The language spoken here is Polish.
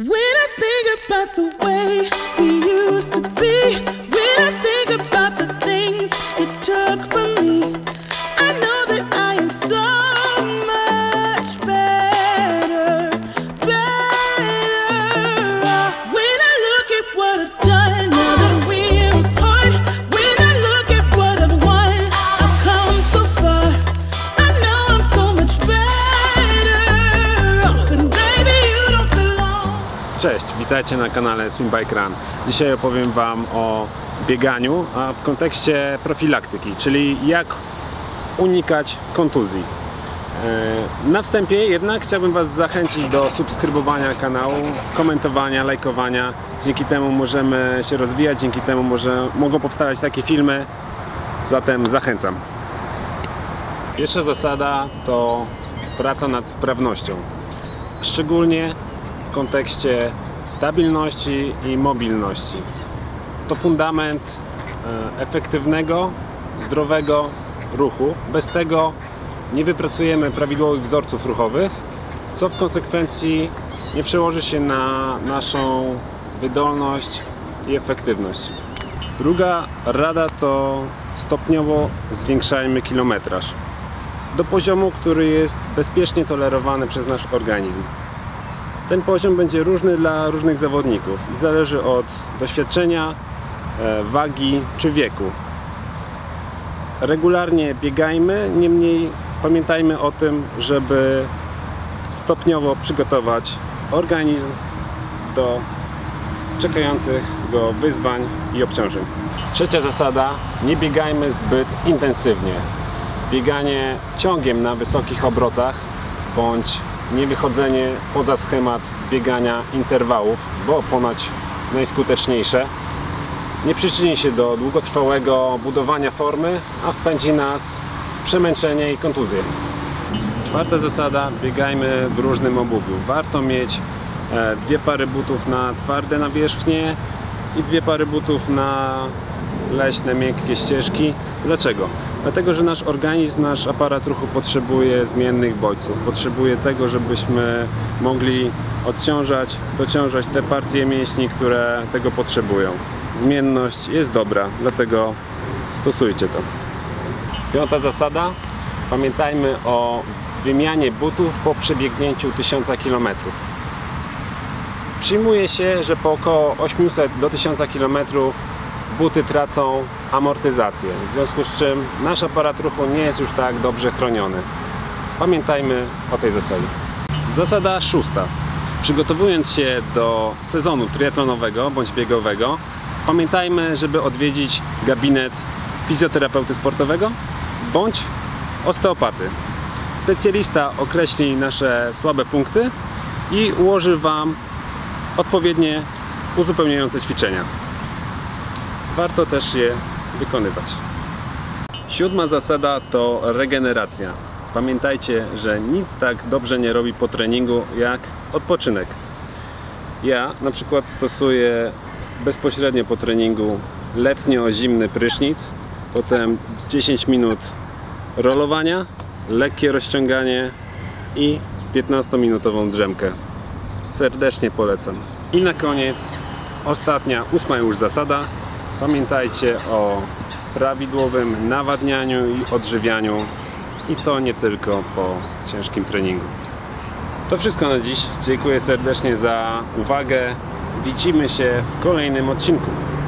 When I think about the way we used to be, when I think about the things you took from me, I know that I am so much better, better. When I look at what I've done, now that we're apart, when I look at what I've won, I've come so far. I know I'm so much better off, and baby, you don't belong. Cześć, witajcie na kanale Swim Bike Run. Dzisiaj opowiem Wam o bieganiu, a w kontekście profilaktyki, czyli jak unikać kontuzji. Na wstępie jednak chciałbym Was zachęcić do subskrybowania kanału, komentowania, lajkowania. Dzięki temu możemy się rozwijać, dzięki temu mogą powstawać takie filmy, zatem zachęcam. Pierwsza zasada to praca nad sprawnością, szczególnie w kontekście stabilności i mobilności. To fundament efektywnego, zdrowego ruchu. Bez tego nie wypracujemy prawidłowych wzorców ruchowych, co w konsekwencji nie przełoży się na naszą wydolność i efektywność. Druga rada to stopniowo zwiększajmy kilometraż do poziomu, który jest bezpiecznie tolerowany przez nasz organizm. Ten poziom będzie różny dla różnych zawodników i zależy od doświadczenia, wagi czy wieku. Regularnie biegajmy, niemniej pamiętajmy o tym, żeby stopniowo przygotować organizm do czekających go wyzwań i obciążeń. Trzecia zasada: nie biegajmy zbyt intensywnie. Bieganie ciągiem na wysokich obrotach bądź nie wychodzenie poza schemat biegania interwałów, bo ponoć najskuteczniejsze, nie przyczyni się do długotrwałego budowania formy, a wpędzi nas w przemęczenie i kontuzję. Czwarta zasada: biegajmy w różnym obuwiu. Warto mieć dwie pary butów na twarde nawierzchnie i dwie pary butów na leśne, miękkie ścieżki. Dlaczego? Dlatego, że nasz organizm, nasz aparat ruchu potrzebuje zmiennych bodźców. Potrzebuje tego, żebyśmy mogli odciążać, dociążać te partie mięśni, które tego potrzebują. Zmienność jest dobra, dlatego stosujcie to. Piąta zasada: pamiętajmy o wymianie butów po przebiegnięciu 1000 km. Przyjmuje się, że po około 800 do 1000 km buty tracą amortyzację, w związku z czym nasz aparat ruchu nie jest już tak dobrze chroniony. Pamiętajmy o tej zasadzie. Zasada szósta: przygotowując się do sezonu triatlonowego bądź biegowego, pamiętajmy, żeby odwiedzić gabinet fizjoterapeuty sportowego bądź osteopaty. Specjalista określi nasze słabe punkty i ułoży Wam odpowiednie uzupełniające ćwiczenia. Warto też je wykonywać. Siódma zasada to regeneracja. Pamiętajcie, że nic tak dobrze nie robi po treningu jak odpoczynek. Ja na przykład stosuję bezpośrednio po treningu letnio-zimny prysznic, potem 10 minut rolowania, lekkie rozciąganie i 15-minutową drzemkę. Serdecznie polecam. I na koniec ostatnia, ósma już zasada. Pamiętajcie o prawidłowym nawadnianiu i odżywianiu, i to nie tylko po ciężkim treningu. To wszystko na dziś. Dziękuję serdecznie za uwagę. Widzimy się w kolejnym odcinku.